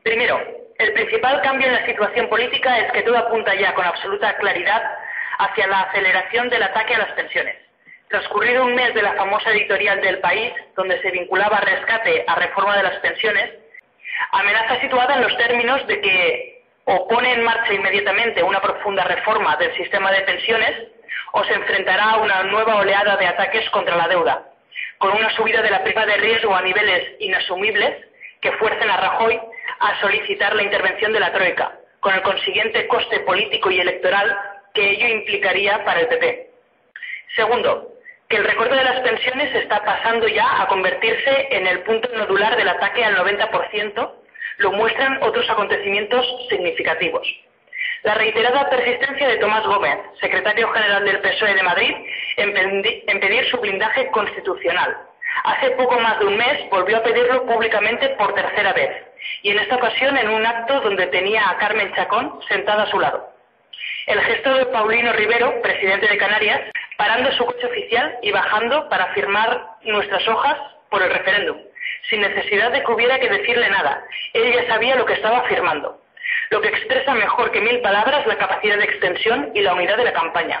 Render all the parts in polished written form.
Primero, el principal cambio en la situación política es que todo apunta ya con absoluta claridad hacia la aceleración del ataque a las pensiones. Transcurrido un mes de la famosa editorial del País, donde se vinculaba rescate a reforma de las pensiones, amenaza situada en los términos de que o pone en marcha inmediatamente una profunda reforma del sistema de pensiones o se enfrentará a una nueva oleada de ataques contra la deuda, con una subida de la prima de riesgo a niveles inasumibles que fuercen a Rajoy a solicitar la intervención de la Troika, con el consiguiente coste político y electoral que ello implicaría para el PP. Segundo, que el recorte de las pensiones está pasando ya a convertirse en el punto nodular del ataque al 90%, lo muestran otros acontecimientos significativos. La reiterada persistencia de Tomás Gómez, secretario general del PSOE de Madrid, en pedir su blindaje constitucional. Hace poco más de un mes volvió a pedirlo públicamente por tercera vez, y en esta ocasión en un acto donde tenía a Carmen Chacón sentada a su lado. El gesto de Paulino Rivero, presidente de Canarias, parando su coche oficial y bajando para firmar nuestras hojas por el referéndum, sin necesidad de que hubiera que decirle nada. Él ya sabía lo que estaba firmando, lo que expresa mejor que 1000 palabras la capacidad de extensión y la unidad de la campaña.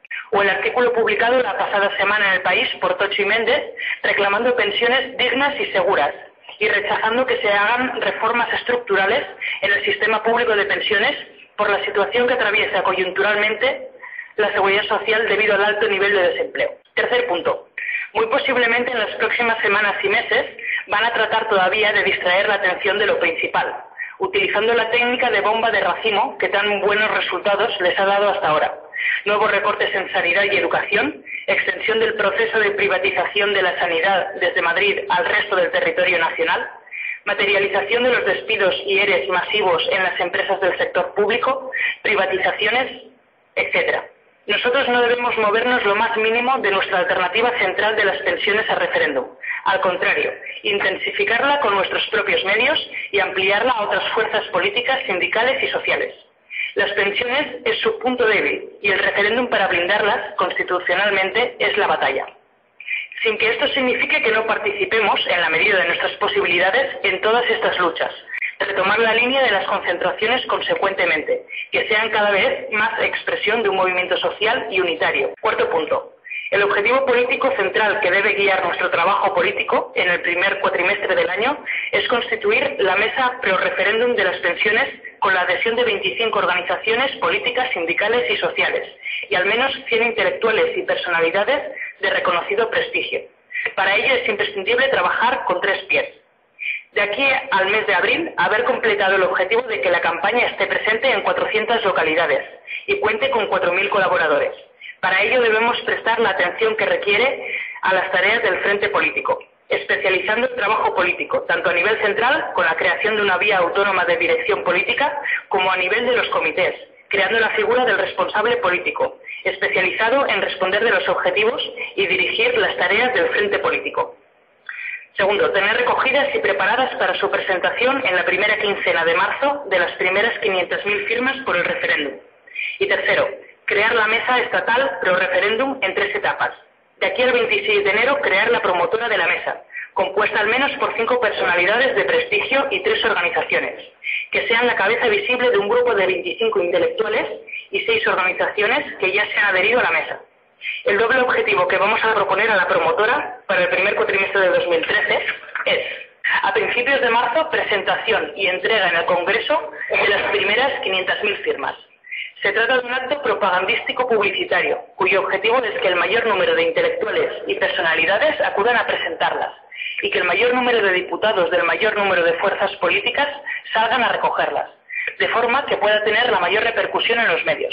O el artículo publicado la pasada semana en El País por Tocho y Méndez, reclamando pensiones dignas y seguras, y rechazando que se hagan reformas estructurales en el sistema público de pensiones por la situación que atraviesa coyunturalmente la seguridad social debido al alto nivel de desempleo. Tercer punto. Muy posiblemente en las próximas semanas y meses van a tratar todavía de distraer la atención de lo principal, utilizando la técnica de bomba de racimo que tan buenos resultados les ha dado hasta ahora. Nuevos recortes en sanidad y educación, extensión del proceso de privatización de la sanidad desde Madrid al resto del territorio nacional, materialización de los despidos y EREs masivos en las empresas del sector público, privatizaciones, etc. Nosotros no debemos movernos lo más mínimo de nuestra alternativa central de las pensiones a referéndum. Al contrario, intensificarla con nuestros propios medios y ampliarla a otras fuerzas políticas, sindicales y sociales. Las pensiones es su punto débil y el referéndum para blindarlas constitucionalmente es la batalla. Sin que esto signifique que no participemos, en la medida de nuestras posibilidades, en todas estas luchas. Retomar la línea de las concentraciones consecuentemente, que sean cada vez más expresión de un movimiento social y unitario. Cuarto punto. El objetivo político central que debe guiar nuestro trabajo político en el primer cuatrimestre del año es constituir la mesa pre-referéndum de las pensiones con la adhesión de 25 organizaciones políticas, sindicales y sociales, y al menos 100 intelectuales y personalidades de reconocido prestigio. Para ello es imprescindible trabajar con 3 pies. De aquí al mes de abril, haber completado el objetivo de que la campaña esté presente en 400 localidades y cuente con 4000 colaboradores. Para ello debemos prestar la atención que requiere a las tareas del frente político, especializando el trabajo político, tanto a nivel central, con la creación de una vía autónoma de dirección política, como a nivel de los comités, creando la figura del responsable político, especializado en responder de los objetivos y dirigir las tareas del frente político. Segundo, tener recogidas y preparadas para su presentación en la primera quincena de marzo de las primeras 500.000 firmas por el referéndum. Y tercero, crear la mesa estatal pro referéndum en 3 etapas. De aquí al 26 de enero, crear la promotora de la mesa, compuesta al menos por 5 personalidades de prestigio y 3 organizaciones, que sean la cabeza visible de un grupo de 25 intelectuales y 6 organizaciones que ya se han adherido a la mesa. El doble objetivo que vamos a proponer a la promotora para el primer cuatrimestre de 2013 es, a principios de marzo, presentación y entrega en el Congreso de las primeras 500.000 firmas. Se trata de un acto propagandístico publicitario, cuyo objetivo es que el mayor número de intelectuales y personalidades acudan a presentarlas, y que el mayor número de diputados del mayor número de fuerzas políticas salgan a recogerlas, de forma que pueda tener la mayor repercusión en los medios.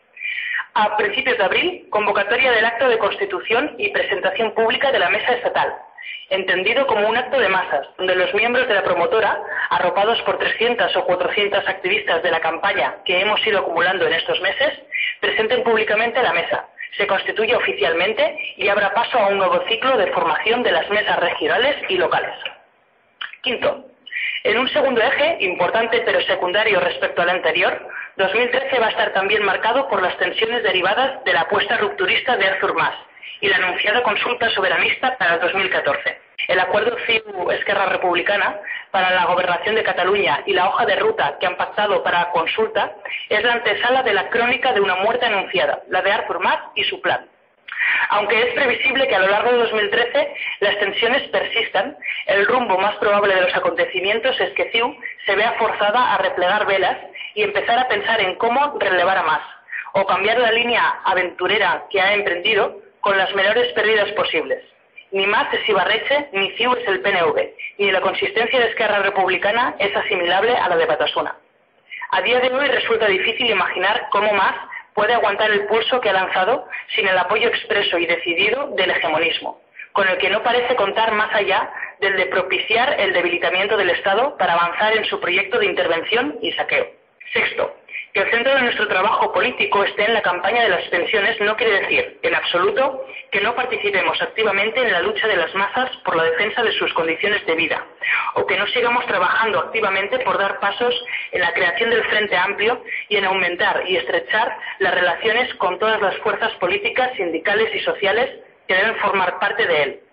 A principios de abril, convocatoria del acto de constitución y presentación pública de la mesa estatal, entendido como un acto de masas, donde los miembros de la promotora, arropados por 300 o 400 activistas de la campaña que hemos ido acumulando en estos meses, presenten públicamente la mesa, se constituya oficialmente y abra paso a un nuevo ciclo de formación de las mesas regionales y locales. Quinto, en un segundo eje, importante pero secundario respecto al anterior, 2013 va a estar también marcado por las tensiones derivadas de la apuesta rupturista de Artur Mas y la anunciada consulta soberanista para el 2014. El acuerdo CiU-Esquerra Republicana, para la gobernación de Cataluña y la hoja de ruta que han pactado para consulta es la antesala de la crónica de una muerte anunciada, la de Artur Mas y su plan. Aunque es previsible que a lo largo de 2013 las tensiones persistan, el rumbo más probable de los acontecimientos es que CiU se vea forzada a replegar velas y empezar a pensar en cómo relevar a Mas, o cambiar la línea aventurera que ha emprendido con las menores pérdidas posibles. Ni Mas es Ibarretxe, ni CiU es el PNV, ni la consistencia de Esquerra Republicana es asimilable a la de Batasuna. A día de hoy resulta difícil imaginar cómo Mas puede aguantar el pulso que ha lanzado sin el apoyo expreso y decidido del hegemonismo, con el que no parece contar más allá del de propiciar el debilitamiento del Estado para avanzar en su proyecto de intervención y saqueo. Sexto, que el centro de nuestro trabajo político esté en la campaña de las pensiones no quiere decir, en absoluto, que no participemos activamente en la lucha de las masas por la defensa de sus condiciones de vida, o que no sigamos trabajando activamente por dar pasos en la creación del Frente Amplio y en aumentar y estrechar las relaciones con todas las fuerzas políticas, sindicales y sociales que deben formar parte de él,